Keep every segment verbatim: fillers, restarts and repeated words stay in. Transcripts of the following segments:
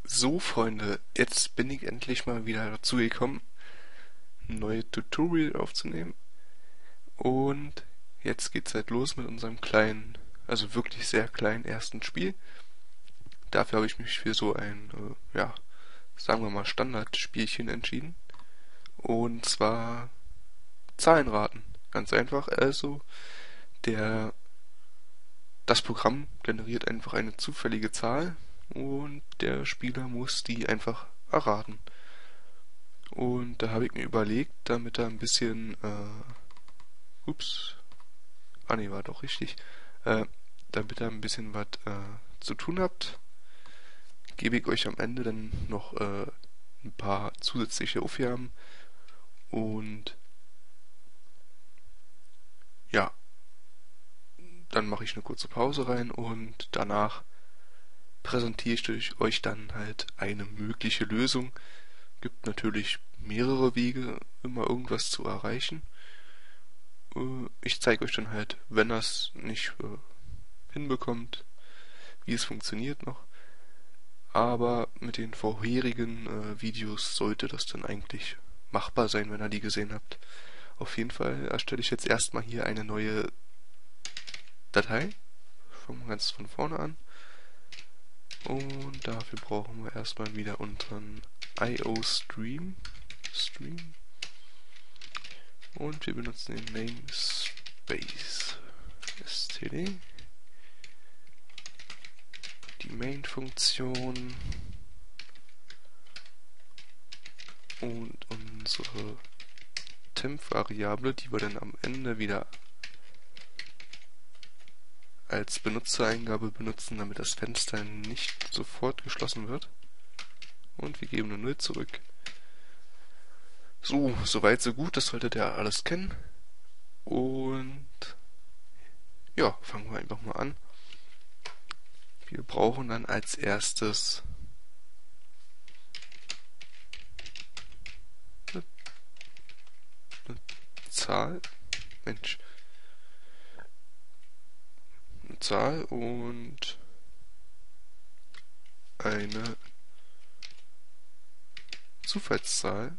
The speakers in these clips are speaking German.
So, Freunde, jetzt bin ich endlich mal wieder dazu gekommen, ein neues Tutorial aufzunehmen. Und jetzt geht's halt los mit unserem kleinen, also wirklich sehr kleinen ersten Spiel. Dafür habe ich mich für so ein, äh, ja, sagen wir mal Standardspielchen entschieden. Und zwar Zahlenraten. Ganz einfach. Also, der, das Programm generiert einfach eine zufällige Zahl und der Spieler muss die einfach erraten. Und da habe ich mir überlegt, damit er ein bisschen, äh, ups, ah ne, war doch richtig, äh, damit ihr ein bisschen was äh, zu tun habt, gebe ich euch am Ende dann noch äh, ein paar zusätzliche Aufgaben und ja, dann mache ich eine kurze Pause rein und danach präsentiere ich euch dann halt eine mögliche Lösung. Gibt natürlich mehrere Wege, immer irgendwas zu erreichen. Äh, ich zeige euch dann halt, wenn das nicht äh, hinbekommt, wie es funktioniert noch. Aber mit den vorherigen äh, Videos sollte das dann eigentlich machbar sein, wenn ihr die gesehen habt. Auf jeden Fall erstelle ich jetzt erstmal hier eine neue Datei. Fangen wir ganz von vorne an. Und dafür brauchen wir erstmal wieder unseren I O Stream. Stream. Und wir benutzen den Namespace. std. Die Main-Funktion. Und unsere Temp-Variable, die wir dann am Ende wieder als Benutzereingabe benutzen, damit das Fenster nicht sofort geschlossen wird. Und wir geben eine null zurück. So, soweit so gut, das solltet ihr alles kennen. Und ja, fangen wir einfach mal an. Wir brauchen dann als erstes eine, eine Zahl. Mensch. Eine Zahl und eine Zufallszahl.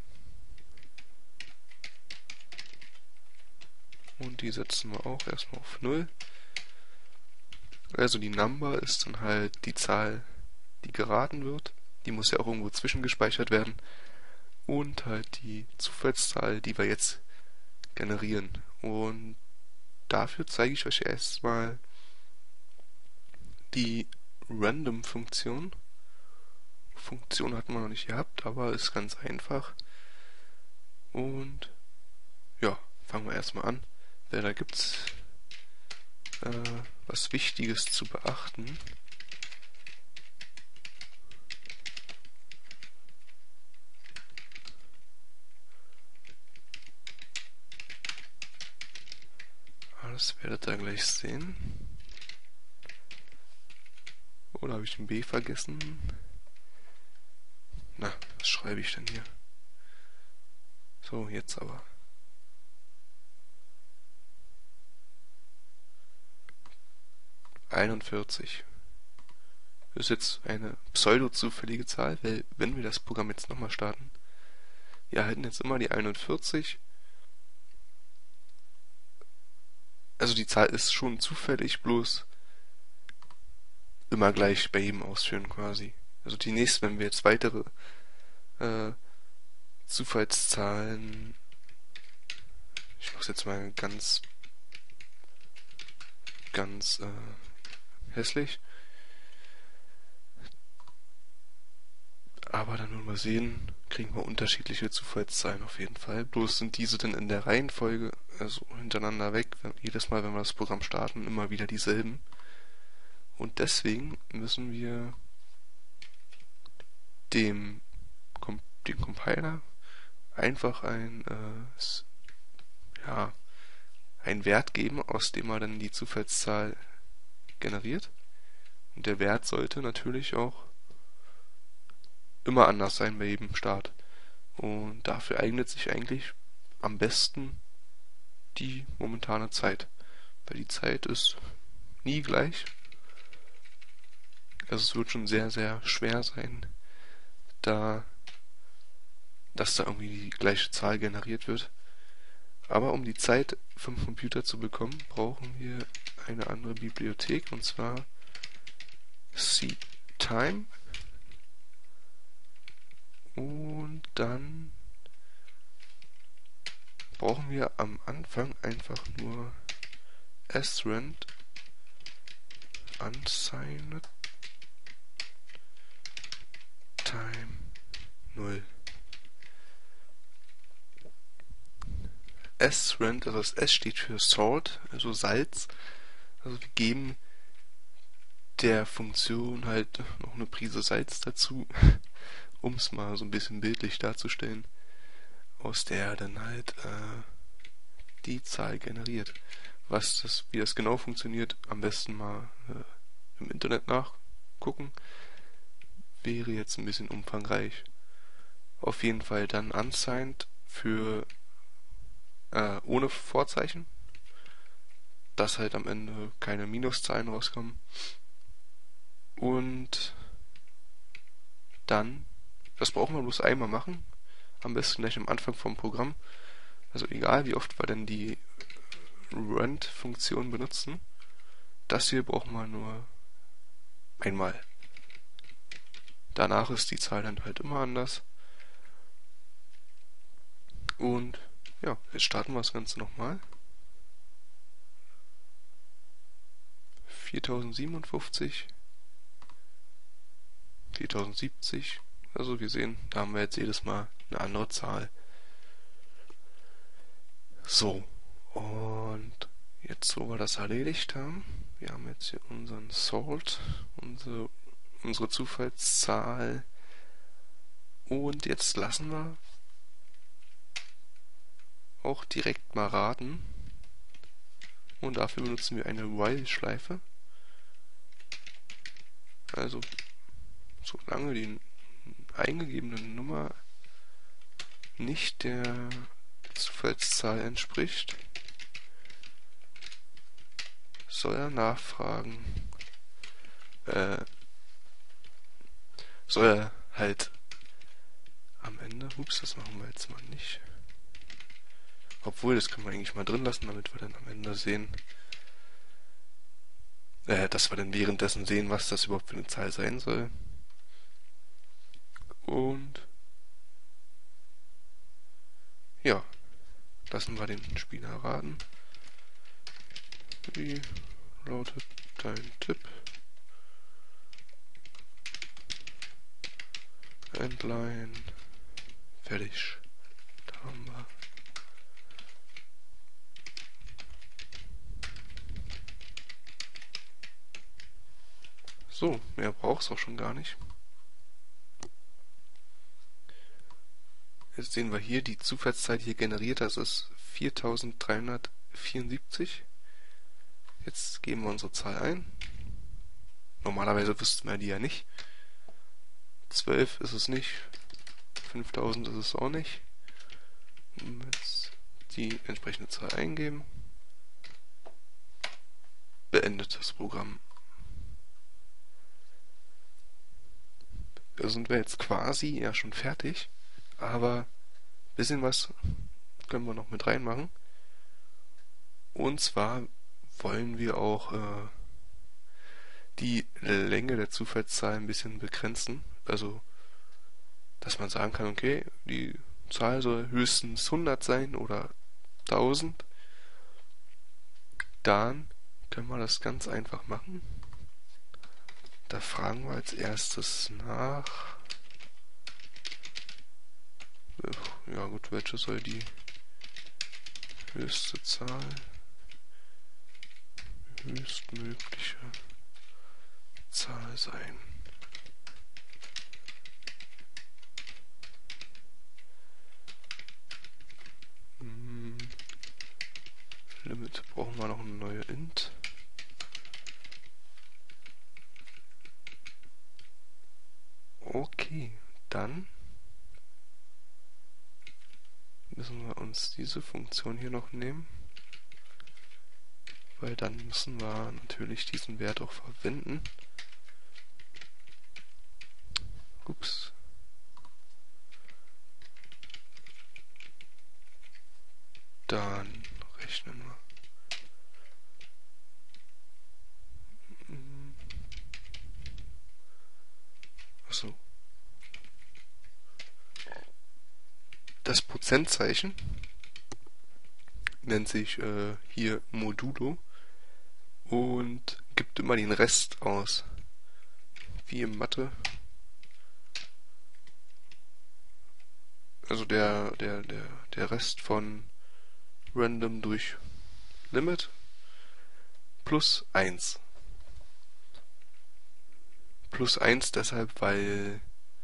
Und die setzen wir auch erstmal auf null. Also die Number ist dann halt die Zahl, die geraten wird. Die muss ja auch irgendwo zwischengespeichert werden. Und halt die Zufallszahl, die wir jetzt generieren. Und dafür zeige ich euch erstmal die Random-Funktion. Funktion hatten wir noch nicht gehabt, aber ist ganz einfach. Und ja, fangen wir erstmal an. Weil da gibt's äh, was Wichtiges zu beachten. Das werdet ihr gleich sehen. Oder habe ich ein B vergessen? Na, was schreibe ich denn hier? So, jetzt aber. einundvierzig. Das ist jetzt eine pseudo-zufällige Zahl, weil wenn wir das Programm jetzt nochmal starten, wir erhalten jetzt immer die einundvierzig. Also die Zahl ist schon zufällig, bloß immer gleich bei jedem ausführen quasi. Also die nächste, wenn wir jetzt weitere äh, Zufallszahlen, ich mach's jetzt mal ganz ganz äh, hässlich, aber dann nur mal sehen, kriegen wir unterschiedliche Zufallszahlen auf jeden Fall. Bloß sind diese dann in der Reihenfolge, also hintereinander weg, wenn, jedes Mal, wenn wir das Programm starten, immer wieder dieselben. Und deswegen müssen wir dem, dem Compiler einfach ein, äh, ja, einen Wert geben, aus dem er dann die Zufallszahl generiert. Und der Wert sollte natürlich auch immer anders sein bei jedem Start. Und dafür eignet sich eigentlich am besten die momentane Zeit. Weil die Zeit ist nie gleich. Also es wird schon sehr, sehr schwer sein, da, dass da irgendwie die gleiche Zahl generiert wird. Aber um die Zeit vom Computer zu bekommen, brauchen wir eine andere Bibliothek, und zwar ctime. Und dann brauchen wir am Anfang einfach nur srand unsigned time null. srand, also das S steht für Salt, also Salz. Also wir geben der Funktion halt noch eine Prise Salz dazu, um es mal so ein bisschen bildlich darzustellen, aus der dann halt äh, die Zahl generiert. Was das, wie das genau funktioniert, am besten mal äh, im Internet nachgucken. Wäre jetzt ein bisschen umfangreich. Auf jeden Fall dann unsigned für äh, ohne Vorzeichen, dass halt am Ende keine Minuszahlen rauskommen. Und dann, das brauchen wir bloß einmal machen, am besten gleich am Anfang vom Programm. Also egal wie oft wir denn die rand-Funktion benutzen, das hier brauchen wir nur einmal. Danach ist die Zahl dann halt immer anders. Und ja, jetzt starten wir das Ganze nochmal. viertausendsiebenundfünfzig, viertausendsiebzig, also wir sehen, da haben wir jetzt jedes Mal eine andere Zahl. So, und jetzt, wo wir das erledigt haben, wir haben jetzt hier unseren Salt, unsere, unsere Zufallszahl, und jetzt lassen wir auch direkt mal raten, und dafür benutzen wir eine While-Schleife. Also, solange die eingegebene Nummer nicht der Zufallszahl entspricht, soll er nachfragen. Äh, soll er halt am Ende, ups, das machen wir jetzt mal nicht. Obwohl, das können wir eigentlich mal drin lassen, damit wir dann am Ende sehen, äh, dass wir dann währenddessen sehen, was das überhaupt für eine Zahl sein soll. Und ja, lassen wir den Spieler raten. Wie lautet dein Tipp? Endline. Fertig. Da haben wir. So, mehr braucht es auch schon gar nicht. Jetzt sehen wir hier, die Zufallszahl, die hier generiert, das ist viertausenddreihundertvierundsiebzig. Jetzt geben wir unsere Zahl ein. Normalerweise wüssten wir die ja nicht. zwölf ist es nicht. fünftausend ist es auch nicht. Jetzt die entsprechende Zahl eingeben. Beendet das Programm. Da sind wir jetzt quasi ja schon fertig. Aber ein bisschen was können wir noch mit reinmachen. Und zwar wollen wir auch äh, die Länge der Zufallszahl ein bisschen begrenzen. Also, dass man sagen kann, okay, die Zahl soll höchstens hundert sein oder tausend. Dann können wir das ganz einfach machen. Da fragen wir als erstes nach. Ja gut, welche soll die höchste Zahl, höchstmögliche Zahl sein? Hm, Limit brauchen wir noch eine neue int. Okay, dann müssen wir uns diese Funktion hier noch nehmen, weil dann müssen wir natürlich diesen Wert auch verwenden. Ups. Dann rechnen wir. Achso. Das Prozentzeichen nennt sich äh, hier Modulo und gibt immer den Rest aus. Wie in Mathe. Also der, der, der, der Rest von Random durch Limit plus eins. Plus eins deshalb, weil,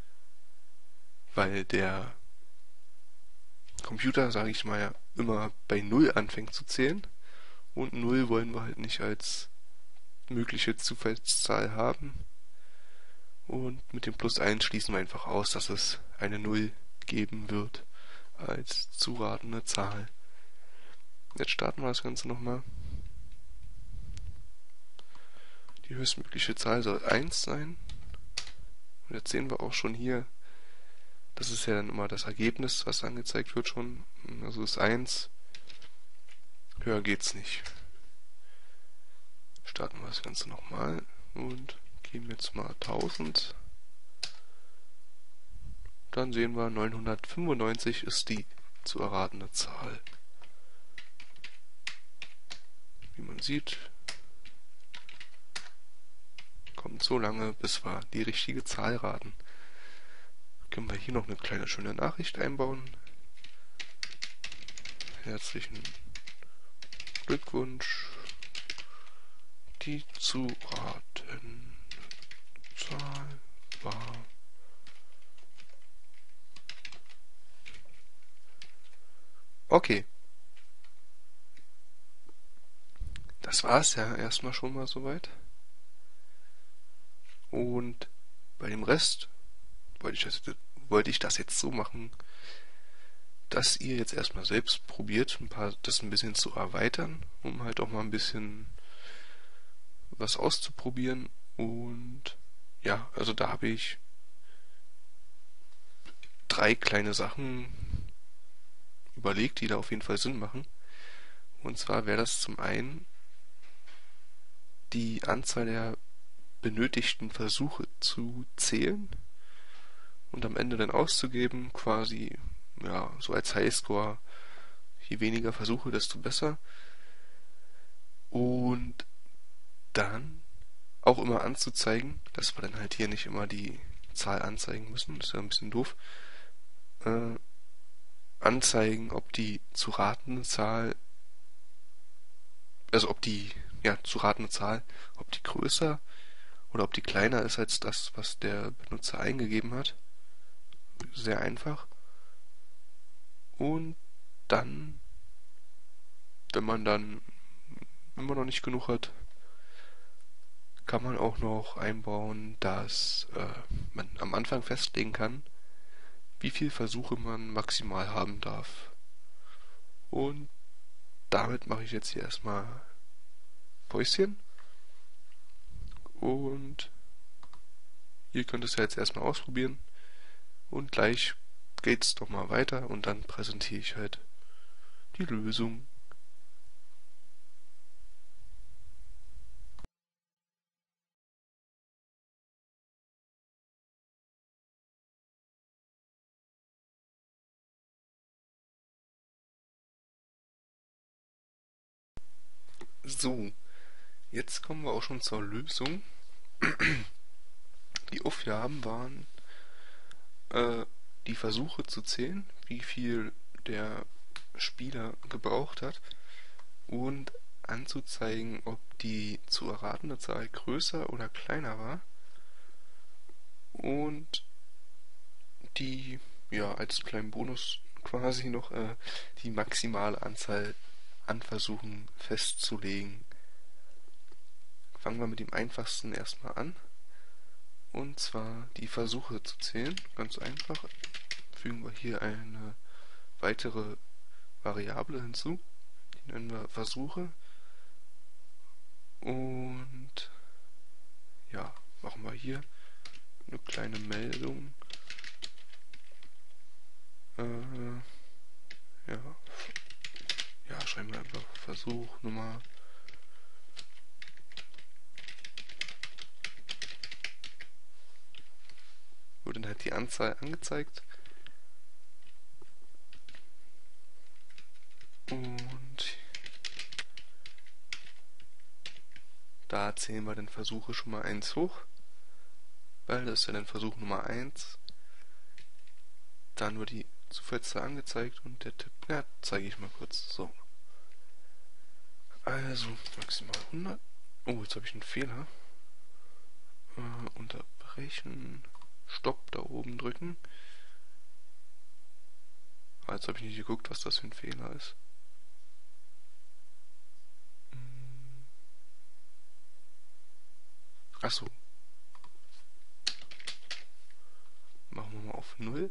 weil der Computer, sage ich mal, ja immer bei null anfängt zu zählen. Und null wollen wir halt nicht als mögliche Zufallszahl haben. Und mit dem Plus eins schließen wir einfach aus, dass es eine null geben wird als zu ratende Zahl. Jetzt starten wir das Ganze nochmal. Die höchstmögliche Zahl soll eins sein. Und jetzt sehen wir auch schon hier, das ist ja dann immer das Ergebnis, was angezeigt wird schon. Also ist eins. Höher geht's nicht. Starten wir das Ganze nochmal und geben jetzt mal tausend. Dann sehen wir, neunhundertfünfundneunzig ist die zu erratende Zahl. Wie man sieht, kommt so lange, bis wir die richtige Zahl raten. Können wir hier noch eine kleine schöne Nachricht einbauen. Herzlichen Glückwunsch. Die zu ratende Zahl war okay. Das war's ja erstmal schon mal soweit. Und bei dem Rest wollte ich das, wollte ich das jetzt so machen, dass ihr jetzt erstmal selbst probiert, ein paar, das ein bisschen zu erweitern, um halt auch mal ein bisschen was auszuprobieren. Und ja, also da habe ich drei kleine Sachen überlegt, die da auf jeden Fall Sinn machen. Und zwar wäre das zum einen die Anzahl der benötigten Versuche zu zählen und am Ende dann auszugeben, quasi ja so als Highscore, je weniger Versuche, desto besser. Und dann auch immer anzuzeigen, dass wir dann halt hier nicht immer die Zahl anzeigen müssen, das ist ja ein bisschen doof, äh, anzeigen, ob die zu ratende Zahl, also ob die, ja, zu ratende Zahl, ob die größer oder ob die kleiner ist als das, was der Benutzer eingegeben hat. Sehr einfach. Und dann, wenn man dann immer noch nicht genug hat, kann man auch noch einbauen, dass äh, man am Anfang festlegen kann, wie viele Versuche man maximal haben darf. Und damit mache ich jetzt hier erstmal Päuschen. Und ihr könnt es ja jetzt erstmal ausprobieren. Und gleich geht's doch mal weiter und dann präsentiere ich halt die Lösung. So, jetzt kommen wir auch schon zur Lösung. Die Aufgaben waren, äh, die Versuche zu zählen, wie viel der Spieler gebraucht hat und anzuzeigen, ob die zu erratende Zahl größer oder kleiner war und die, ja, als kleinen Bonus quasi noch äh, die maximale Anzahl an Versuchen festzulegen. Fangen wir mit dem einfachsten erstmal an. Und zwar die Versuche zu zählen. Ganz einfach. Fügen wir hier eine weitere Variable hinzu. Die nennen wir Versuche. Und ja, machen wir hier eine kleine Meldung. Äh, ja. wird dann halt die Anzahl angezeigt. Und da zählen wir den Versuche schon mal eins hoch, weil das ist ja dann Versuch Nummer eins. Dann wird die Zufallszahl angezeigt und der Tipp, ja, zeige ich mal kurz. So. Also maximal hundert. Oh, jetzt habe ich einen Fehler. Äh, unterbrechen. Stopp da oben drücken. Ah, jetzt habe ich nicht geguckt, was das für ein Fehler ist. Hm. Achso. Machen wir mal auf null.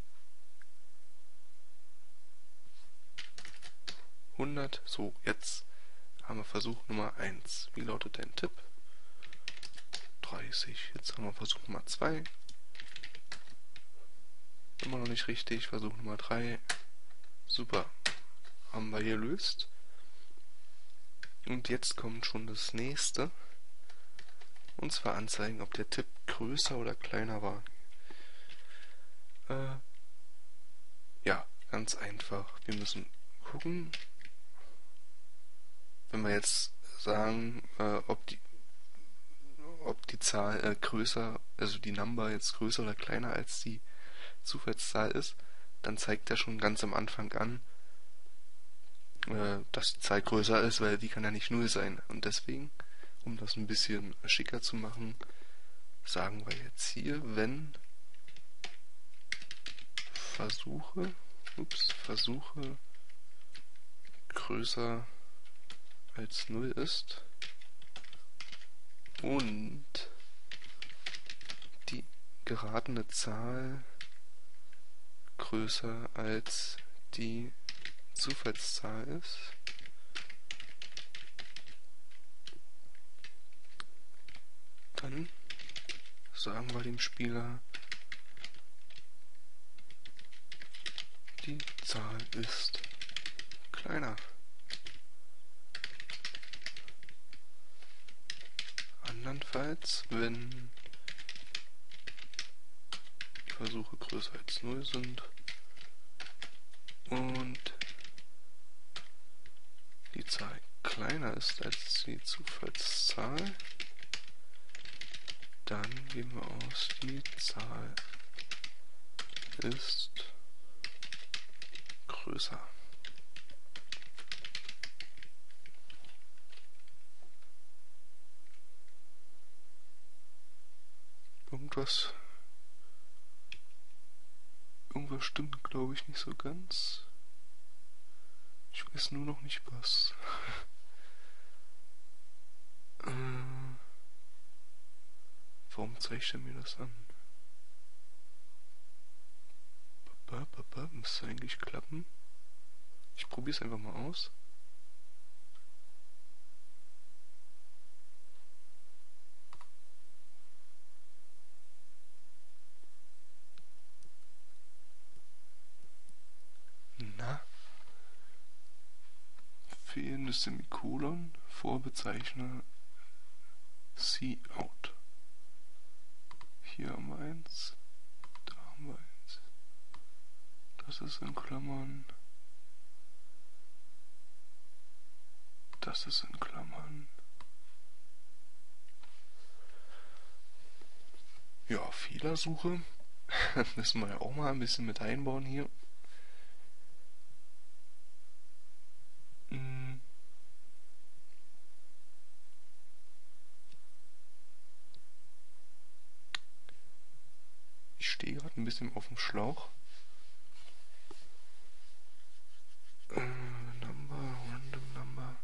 hundert. So, jetzt haben wir Versuch Nummer eins. Wie lautet dein Tipp? dreißig. Jetzt haben wir Versuch Nummer zwei. Immer noch nicht richtig. Versuch Nummer drei. Super. Haben wir gelöst. Und jetzt kommt schon das nächste. Und zwar anzeigen, ob der Tipp größer oder kleiner war. Äh, ja, ganz einfach. Wir müssen gucken, wenn wir jetzt sagen, äh, ob die ob die Zahl äh, größer, also die Number jetzt größer oder kleiner als die Zufallszahl ist, dann zeigt er schon ganz am Anfang an, äh, dass die Zahl größer ist, weil die kann ja nicht null sein. Und deswegen, um das ein bisschen schicker zu machen, sagen wir jetzt hier, wenn Versuche, ups, Versuche größer als null ist und die geratene Zahl größer als die Zufallszahl ist, dann sagen wir dem Spieler, die Zahl ist kleiner. Andernfalls, wenn die Versuche größer als null sind und die Zahl kleiner ist als die Zufallszahl, dann gehen wir aus, die Zahl ist größer. Irgendwas, irgendwas stimmt, glaube ich, nicht so ganz. Ich weiß nur noch nicht was. äh, warum zeigt er mir das an? Papa, Papa, müsste eigentlich klappen. Ich probiere es einfach mal aus. Na? Fehlendes Semikolon, Vorbezeichner Cout. Hier haben wir eins, da haben wir eins. Das ist in Klammern. Das ist in Klammern. Ja, Fehlersuche. Müssen wir ja auch mal ein bisschen mit einbauen hier. Hm. Ich stehe gerade ein bisschen auf dem Schlauch. Äh, Number, Random Number.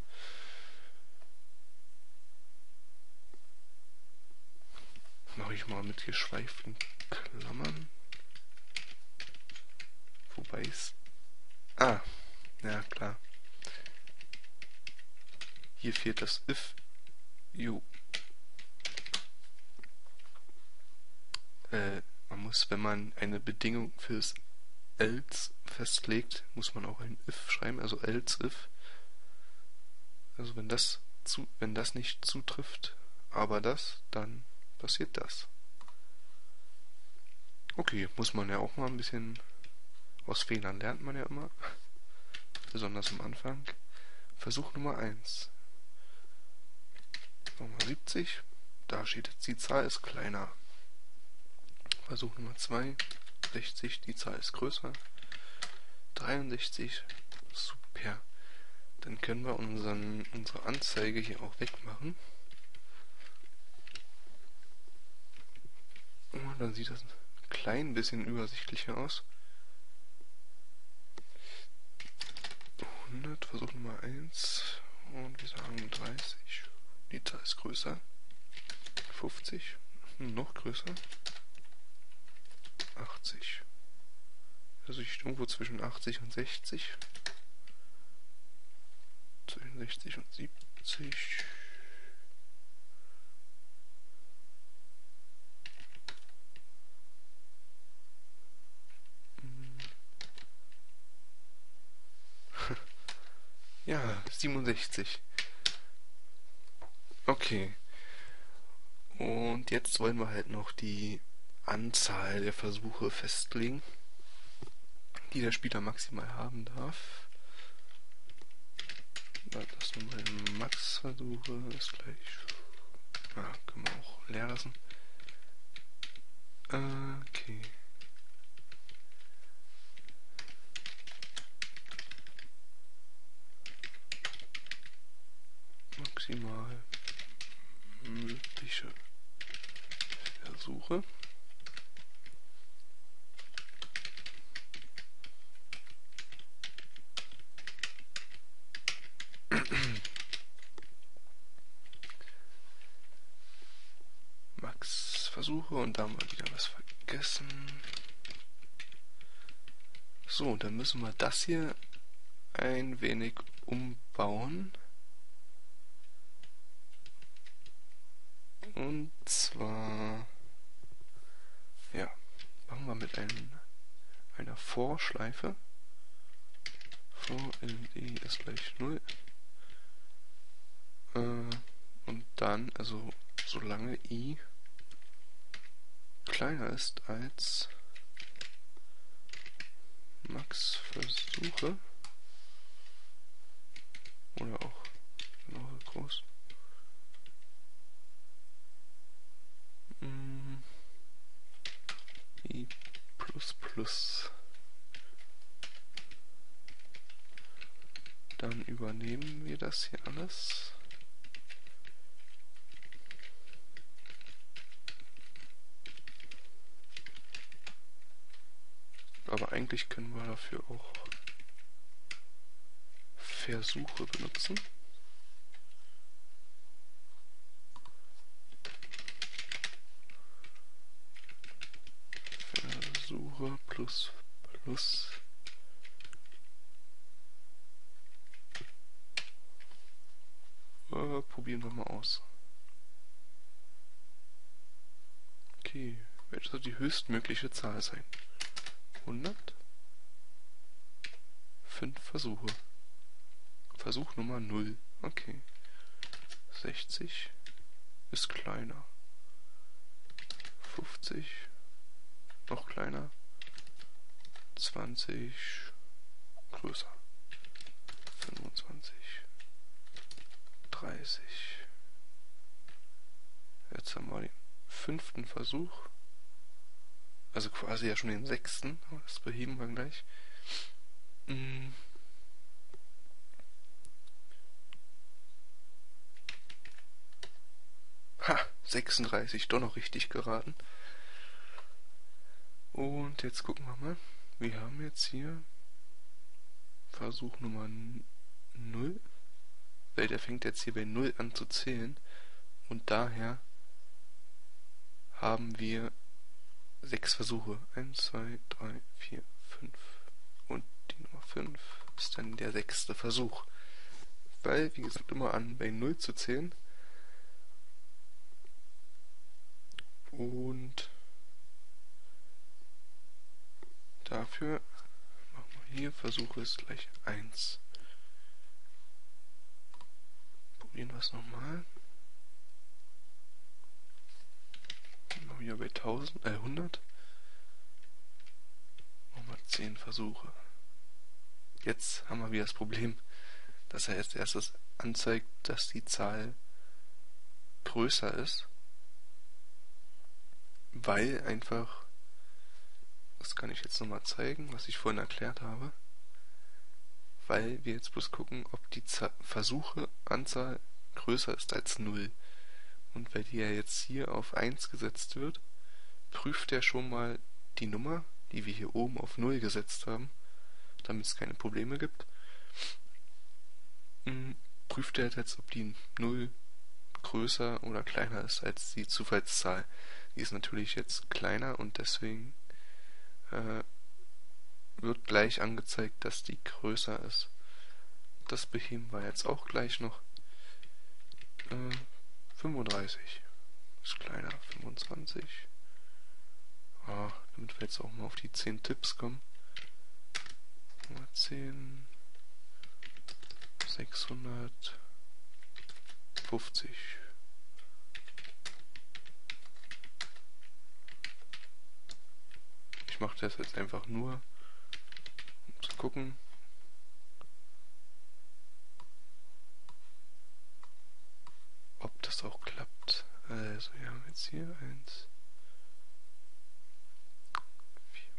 Mache ich mal mit geschweiften Klammern. Wobei es... Ah, ja klar. Hier fehlt das if. Jo. Äh, man muss, wenn man eine Bedingung fürs else festlegt, muss man auch ein if schreiben, also else if. Also wenn das zu, wenn das nicht zutrifft, aber das, dann passiert das. Okay, muss man ja auch mal ein bisschen... Aus Fehlern lernt man ja immer. Besonders am Anfang. Versuch Nummer eins. Nochmal siebzig. Da steht jetzt, die Zahl ist kleiner. Versuch Nummer zwei. sechzig, die Zahl ist größer. dreiundsechzig. Super. Dann können wir unseren, unsere Anzeige hier auch wegmachen. Und dann sieht das ein klein bisschen übersichtlicher aus. hundert, Versuch Nummer eins. Und wir sagen dreißig. Die Zahl ist größer. fünfzig. Noch größer. achtzig. Also ich irgendwo zwischen achtzig und sechzig. Zwischen sechzig und siebzig. Ja, siebenundsechzig. Okay. Und jetzt wollen wir halt noch die Anzahl der Versuche festlegen, die der Spieler maximal haben darf. Das nochmal Max-Versuche ist gleich. Ah, können wir auch leer lassen. Okay. Maximal mögliche Versuche. Max Versuche und da haben wir wieder was vergessen. So, dann müssen wir das hier ein wenig umbauen. Und zwar, ja, machen wir mit einem, einer For-Schleife. For ld ist gleich null. Äh, und dann, also solange i kleiner ist als Max Versuche oder auch genauso groß. Mm, i plus plus. Dann übernehmen wir das hier alles. Aber eigentlich können wir dafür auch Versuche benutzen. Versuche plus plus. Äh, probieren wir mal aus. Okay, welche soll die höchstmögliche Zahl sein? hundert? fünf Versuche. Versuch Nummer null. Okay. sechzig ist kleiner. fünfzig noch kleiner. zwanzig größer. fünfundzwanzig. dreißig. Jetzt haben wir den fünften Versuch. Also quasi ja schon den sechsten. Das beheben wir gleich. Hm. Ha, sechsunddreißig, doch noch richtig geraten. Und jetzt gucken wir mal. Wir haben jetzt hier Versuch Nummer null. Weil der fängt jetzt hier bei null an zu zählen. Und daher haben wir sechs Versuche. eins, zwei, drei, vier, fünf. Und die Nummer fünf ist dann der sechste Versuch. Weil, wie gesagt, immer an bei null zu zählen. Und dafür machen wir hier Versuche ist gleich eins. Probieren wir es nochmal. Mal wieder bei tausend, äh hundert. zehn Versuche. Jetzt haben wir wieder das Problem, dass er als erstes anzeigt, dass die Zahl größer ist, weil einfach, das kann ich jetzt nochmal zeigen, was ich vorhin erklärt habe, weil wir jetzt bloß gucken, ob die Versuche-Anzahl größer ist als null. Und weil die ja jetzt hier auf eins gesetzt wird, prüft er schon mal die Nummer, die wir hier oben auf null gesetzt haben, damit es keine Probleme gibt. Prüft er jetzt, ob die null größer oder kleiner ist als die Zufallszahl. Die ist natürlich jetzt kleiner und deswegen äh, wird gleich angezeigt, dass die größer ist. Das beheben wir jetzt auch gleich noch. Äh, fünfunddreißig ist kleiner, fünfundzwanzig. Ah, damit wir jetzt auch mal auf die zehn Tipps kommen. zehn, sechshundertfünfzig. Ich mache das jetzt einfach nur, um zu gucken. Ob das auch klappt. Also wir haben jetzt hier eins, vier.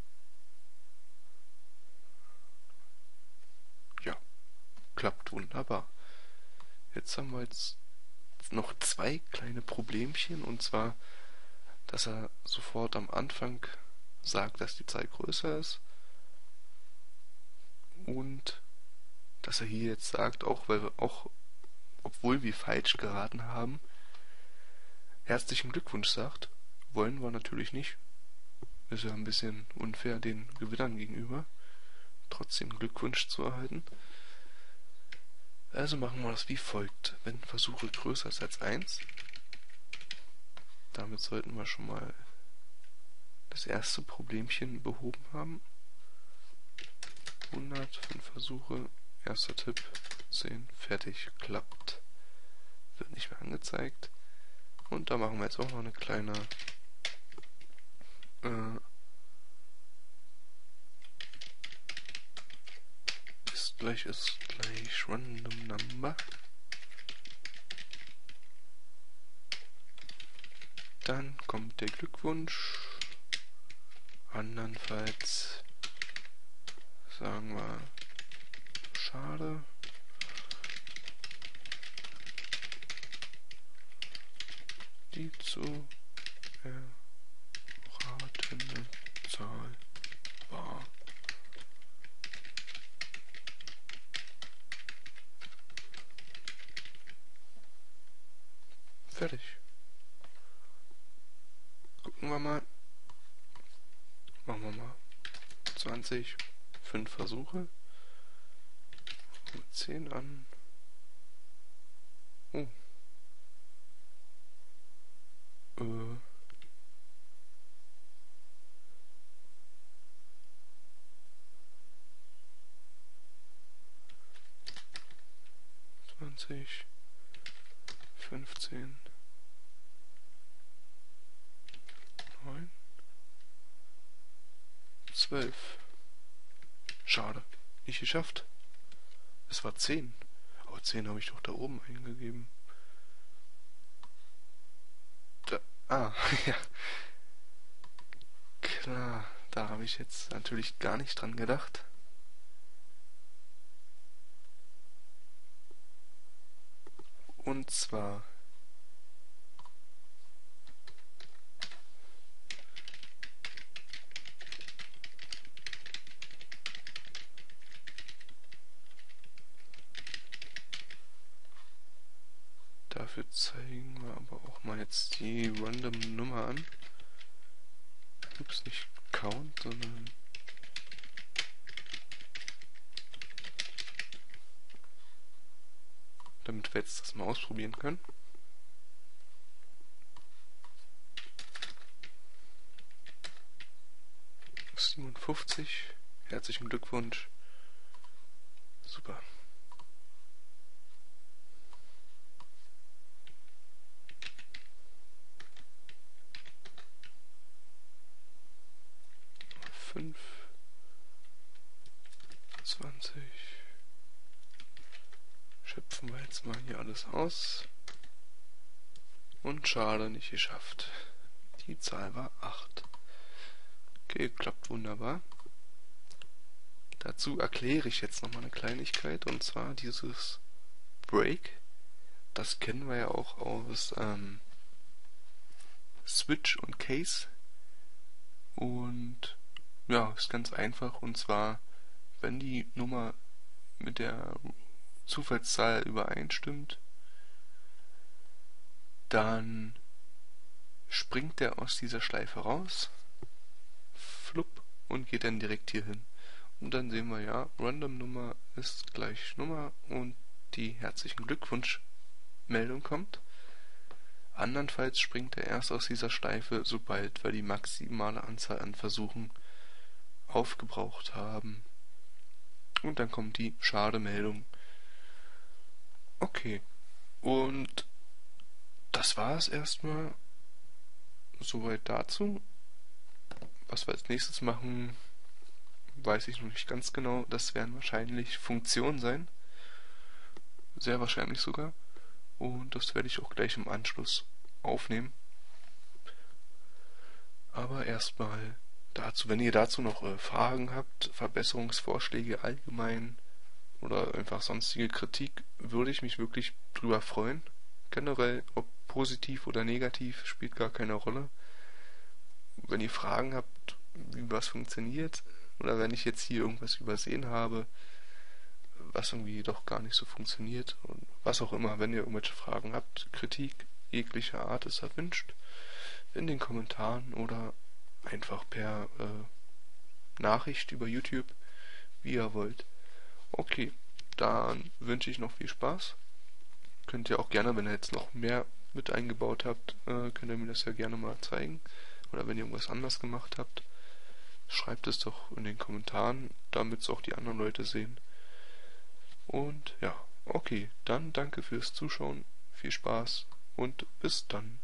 Ja, klappt wunderbar. Jetzt haben wir jetzt noch zwei kleine Problemchen, und zwar, dass er sofort am Anfang sagt, dass die Zahl größer ist, und dass er hier jetzt sagt, auch weil wir auch obwohl wir falsch geraten haben, herzlichen Glückwunsch sagt. Wollen wir natürlich nicht. Ist ja ein bisschen unfair den Gewinnern gegenüber, trotzdem Glückwunsch zu erhalten. Also machen wir das wie folgt. Wenn Versuche größer ist als eins, damit sollten wir schon mal das erste Problemchen behoben haben. hundert, fünf Versuche, erster Tipp, zehn, fertig, klappt. Wird nicht mehr angezeigt. Und da machen wir jetzt auch noch eine kleine äh, ist gleich ist gleich random number. Dann kommt der Glückwunsch. Andernfalls sagen wir schade. Die zu erratende Zahl war fertig. Gucken wir mal. Machen wir mal zwanzig, fünf Versuche. Mit zehn an. Oh. Äh. zwanzig, fünfzehn, neun, zwölf. Schade. Nicht geschafft. Es war zehn. Aber zehn habe ich doch da oben eingegeben. Da, ah, ja. Klar, da habe ich jetzt natürlich gar nicht dran gedacht. Und zwar dafür zeigen wir aber auch mal jetzt die random Nummer an. Ups, nicht Count, sondern damit wir jetzt das mal ausprobieren können. siebenundfünfzig. Herzlichen Glückwunsch. Super. fünf. vierundzwanzig. Schöpfen wir jetzt mal hier alles aus. Und schade, nicht geschafft. Die Zahl war acht. Okay, klappt wunderbar. Dazu erkläre ich jetzt nochmal eine Kleinigkeit, und zwar dieses Break. Das kennen wir ja auch aus ähm, Switch und Case. Und ja, ist ganz einfach, und zwar, wenn die Nummer mit der Zufallszahl übereinstimmt, dann springt der aus dieser Schleife raus, flupp, und geht dann direkt hier hin. Und dann sehen wir ja, Random Nummer ist gleich Nummer und die herzlichen Glückwunsch Meldung kommt. Andernfalls springt er erst aus dieser Schleife, sobald wir die maximale Anzahl an Versuchen aufgebraucht haben. Und dann kommt die Schade-Meldung. Okay. Und das war es erstmal soweit dazu. Was wir als nächstes machen, weiß ich noch nicht ganz genau. Das werden wahrscheinlich Funktionen sein. Sehr wahrscheinlich sogar. Und das werde ich auch gleich im Anschluss aufnehmen. Aber erstmal dazu, wenn ihr dazu noch äh, Fragen habt, Verbesserungsvorschläge allgemein oder einfach sonstige Kritik, würde ich mich wirklich drüber freuen. Generell, ob positiv oder negativ, spielt gar keine Rolle. Wenn ihr Fragen habt, wie was funktioniert, oder wenn ich jetzt hier irgendwas übersehen habe, was irgendwie doch gar nicht so funktioniert, und was auch immer, wenn ihr irgendwelche Fragen habt, Kritik jeglicher Art ist erwünscht, in den Kommentaren oder einfach per äh, Nachricht über YouTube, wie ihr wollt. Okay, dann wünsche ich noch viel Spaß. Könnt ihr auch gerne, wenn ihr jetzt noch mehr mit eingebaut habt, äh, könnt ihr mir das ja gerne mal zeigen. Oder wenn ihr irgendwas anders gemacht habt, schreibt es doch in den Kommentaren, damit es auch die anderen Leute sehen. Und ja, okay, dann danke fürs Zuschauen, viel Spaß und bis dann.